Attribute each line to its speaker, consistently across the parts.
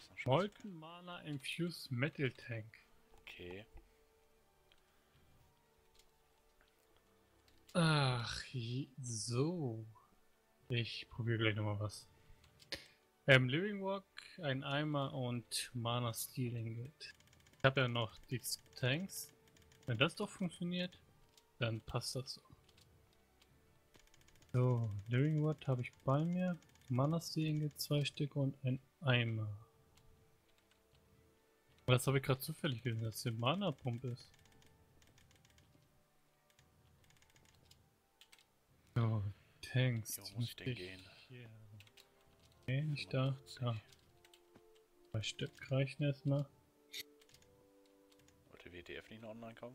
Speaker 1: noch Spaß.
Speaker 2: Molten Mana Infused Metal Tank.
Speaker 1: Okay.
Speaker 2: Ach, so. Ich probiere gleich nochmal was. Living Walk, ein Eimer und Mana Stealing Gate. Ich habe ja noch die Tanks. Wenn das doch funktioniert, dann passt das so. So, Living Walk habe ich bei mir. Mana Stealing Gate 2 Stück und ein Eimer. Das habe ich gerade zufällig gesehen, dass hier Mana Pump ist. So, Tanks.
Speaker 1: Wo muss ich denn gehen?
Speaker 2: Hier. Nee, nicht da.
Speaker 1: 85.
Speaker 2: Da. 2 Stück reichen erstmal.
Speaker 1: Wollte WTF nicht noch online kommen?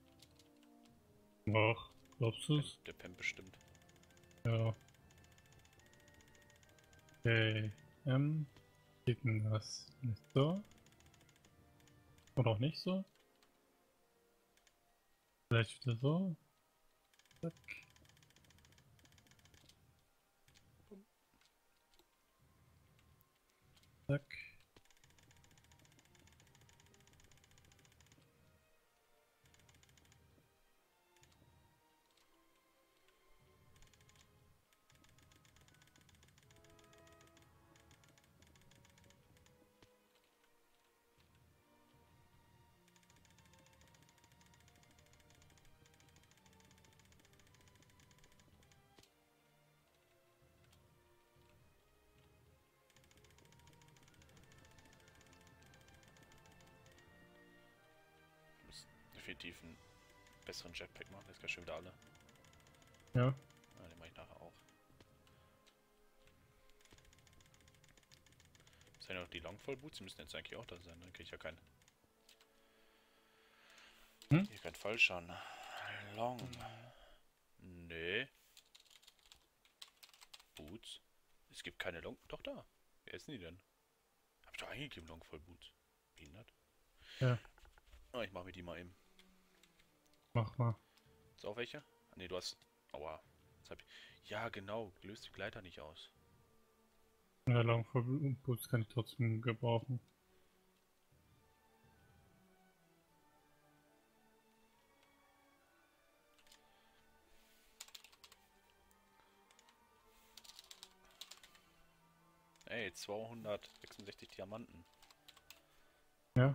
Speaker 2: Ach, glaubst du's?
Speaker 1: Der Pimp bestimmt.
Speaker 2: Ja. Okay. Klicken das nicht so. Oder auch nicht so. Vielleicht wieder so. Zack. Zack.
Speaker 1: Ich muss definitiv einen besseren Jetpack machen. Jetzt gleich schon wieder alle.
Speaker 2: Ja.
Speaker 1: Ja, den mache ich nachher auch. Sind ja noch die Longfall-Boots, die müssen jetzt eigentlich auch da sein, dann kriege ich ja keinen. Hier kein Fallschaden. Long. Nee. Boots. Es gibt keine Long. Doch da. Wer ist denn die denn? Hab ich doch eingegeben, Longfall-Boots. Behindert.
Speaker 2: Ja.
Speaker 1: Oh, ich mache mir die mal eben.
Speaker 2: Mach mal.
Speaker 1: Ist auch welche? Ah, nee, du hast. Aua. Jetzt hab ich... Ja, genau. Löst die Gleiter nicht aus.
Speaker 2: Ja, Longfall-Boots kann ich trotzdem gebrauchen.
Speaker 1: Ey, 266 Diamanten.
Speaker 2: Ja.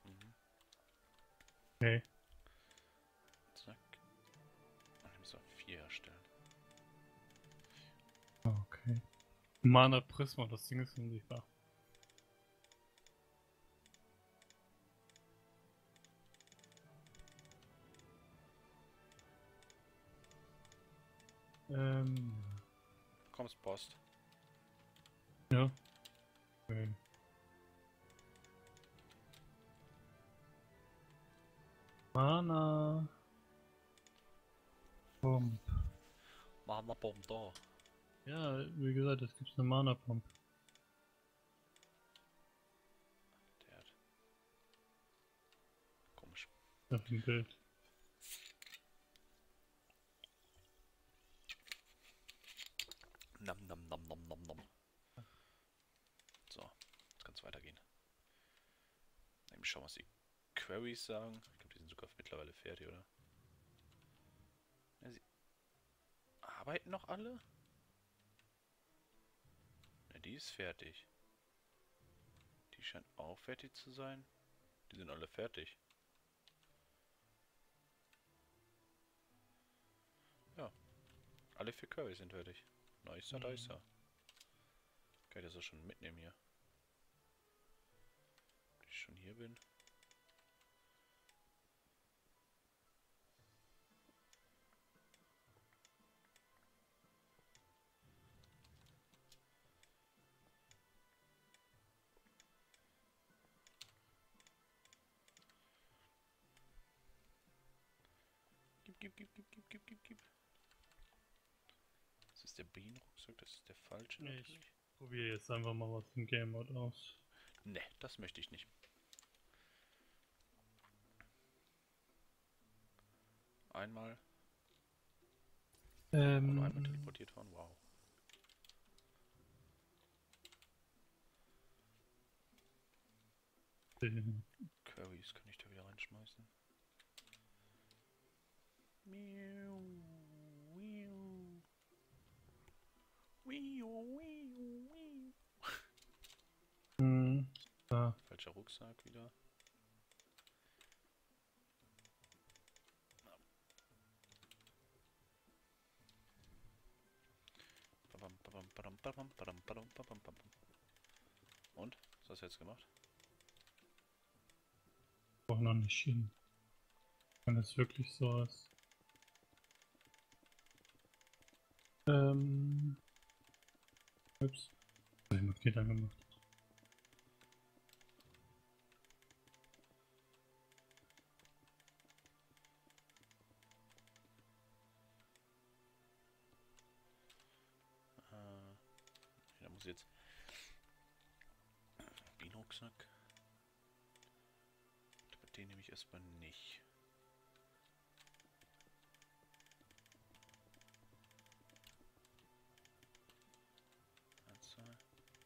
Speaker 2: Okay.
Speaker 1: Zack. Ach, ich muss noch 4 herstellen.
Speaker 2: Okay. Mana Prisma, das Ding ist unsichtbar.
Speaker 1: Kommst Post.
Speaker 2: Ja. Okay. Mana. Pump.
Speaker 1: Mama Bomb da.
Speaker 2: Ja, wie gesagt, es gibt eine Mana Pump.
Speaker 1: Der hat. Komisch.
Speaker 2: Auf dem Bild.
Speaker 1: Nam nam nam nam nam nam. So, jetzt kann es weitergehen. Eben schauen, was die Queries sagen. Ich glaube, die sind sogar mittlerweile fertig, oder? Ja, sie arbeiten noch alle? Ne, die ist fertig. Die scheint auch fertig zu sein. Die sind alle fertig. Ja. Alle 4 Queries sind fertig. Nicer, nicer. Kann ich das auch schon mitnehmen hier? Wenn ich schon hier bin. Gib. Das ist der Bienenrucksack, das ist der falsche.
Speaker 2: Ich probiere jetzt einfach mal was im Game Mode aus.
Speaker 1: Ne, das möchte ich nicht. Einmal. Und einmal teleportiert worden, wow. Queries kann ich da wieder reinschmeißen. Miau, miau. Miau, miau, miau.
Speaker 2: Da.
Speaker 1: Falscher Rucksack wieder. Und? Was hast du jetzt gemacht?
Speaker 2: Auch noch nicht hin. Wenn es wirklich so ist. Ups. Was hab ich mit Gittern gemacht?
Speaker 1: Da muss ich jetzt. Bienenrucksack. Den nehme ich erstmal nicht. Anzahl.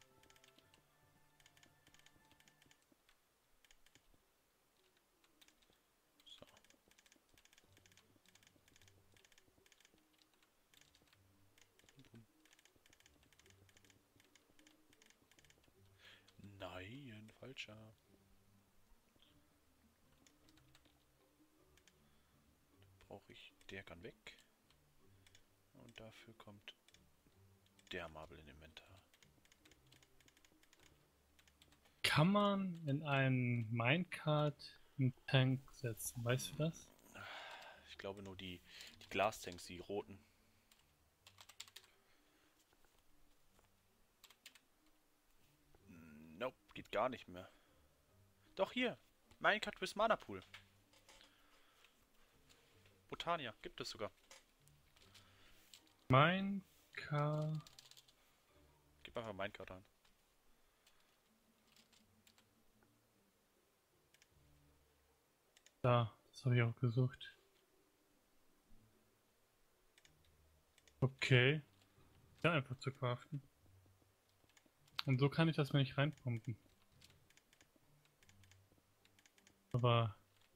Speaker 1: So. Nein, falscher. Brauche ich. Der kann weg. Und dafür kommt der Marble in Inventar.
Speaker 2: Kann man in einen Minecart einen Tank setzen? Weißt du das?
Speaker 1: Ich glaube nur die Glastanks, die roten. Nope, geht gar nicht mehr. Doch hier. Minecart with Mana Pool. Botania, gibt es sogar.
Speaker 2: Minecart.
Speaker 1: Gib einfach Minecart an.
Speaker 2: Da, das habe ich auch gesucht. Okay. Ja, einfach zu craften. Und so kann ich das mir nicht reinpumpen. Aber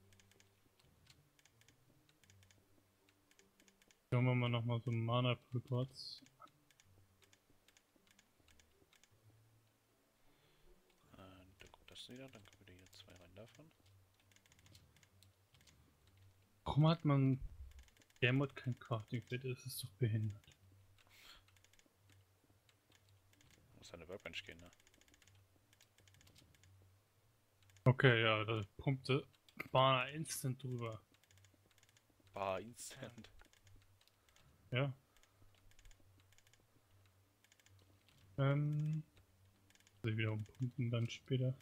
Speaker 2: schauen wir mal nochmal so Mana Pool-Bots.
Speaker 1: Da kommt das wieder, dann können wir hier 2 rein davon.
Speaker 2: Warum hat man der Mod kein Crafting Fit? Das ist doch behindert.
Speaker 1: Muss an der Workbench gehen, ne?
Speaker 2: Okay, ja, da pumpte Mana instant drüber.
Speaker 1: Instant.
Speaker 2: Ja. Also wieder umpumpen dann später.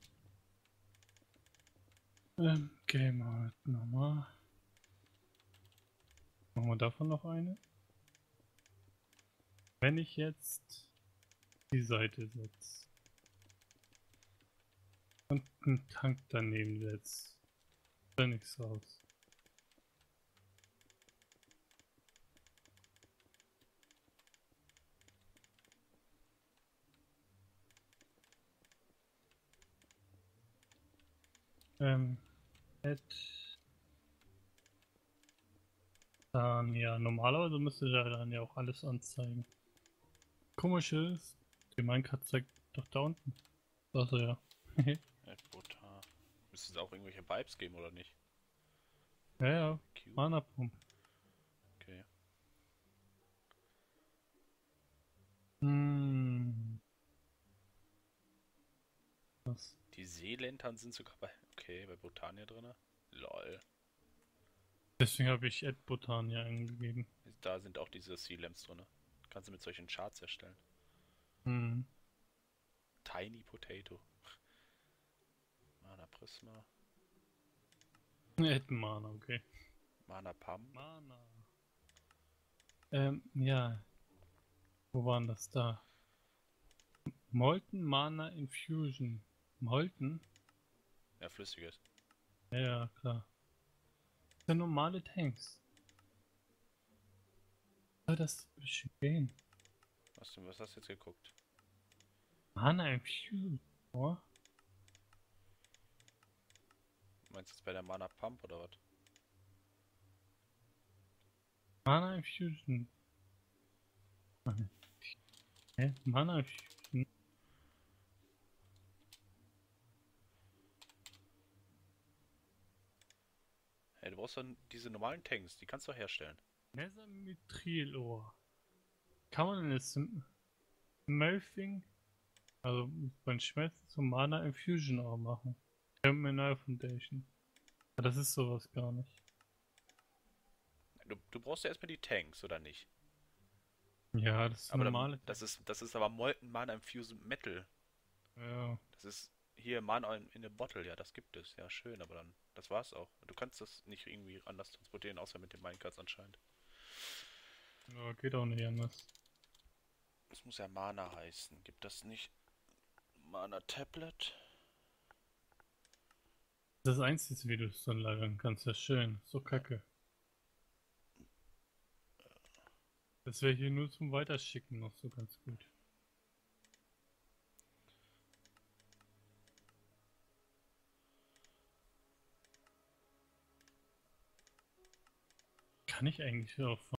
Speaker 2: Game Mode nochmal. Machen wir davon noch eine. Wenn ich jetzt die Seite setze und einen Tank daneben setze, dann nichts raus. Add. Dann ja, normalerweise müsste der dann ja auch alles anzeigen. Komisch ist, die Minecart zeigt doch da unten. Also ja.
Speaker 1: Butter. Müsste es auch irgendwelche Vibes geben, oder nicht?
Speaker 2: Ja, ja.
Speaker 1: Cube.
Speaker 2: Mana Pump.
Speaker 1: Okay.
Speaker 2: Was?
Speaker 1: Die Seelantern sind sogar bei Botania drin. Lol.
Speaker 2: Deswegen habe ich Ed Botania eingegeben.
Speaker 1: Da sind auch diese Sea Lamps drin. Kannst du mit solchen Charts erstellen.
Speaker 2: Hm.
Speaker 1: Tiny Potato. Mana Prisma.
Speaker 2: Ed Mana, okay.
Speaker 1: Mana Pam.
Speaker 2: Mana. Ja. Wo waren das da? Molten Mana Infusion. Molten?
Speaker 1: Ja, flüssiges.
Speaker 2: Ja, ja, klar. Das sind normale Tanks. Soll das bisschen gehen?
Speaker 1: Was hast du jetzt geguckt?
Speaker 2: Mana Infusion. Oh.
Speaker 1: Meinst du jetzt bei der Mana Pump oder was?
Speaker 2: Mana Infusion. Hä? Mana Infusion?
Speaker 1: Hey, du brauchst dann diese normalen Tanks, die kannst du herstellen.
Speaker 2: Mesamithril-Ohr. Kann man das Smurfing, also beim Schmelzen zum Mana Infusion auch machen? Terminal Foundation. Aber das ist sowas gar nicht.
Speaker 1: Du brauchst ja erstmal die Tanks, oder nicht?
Speaker 2: Ja, das ist
Speaker 1: Aber dann,
Speaker 2: normale.
Speaker 1: das ist aber Molten Mana Infused Metal.
Speaker 2: Ja.
Speaker 1: Das ist hier Mana in a Bottle, ja, das gibt es. Ja, schön, aber dann, das war's auch. Du kannst das nicht irgendwie anders transportieren, außer mit den Minecarts anscheinend.
Speaker 2: Ja, geht auch nicht anders.
Speaker 1: Das muss ja Mana heißen. Gibt das nicht Mana Tablet?
Speaker 2: Das ist das Einzige, wie du es dann lagern kannst. Ja, schön. So kacke. Das wäre hier nur zum Weiterschicken noch so ganz gut. Kann ich eigentlich auch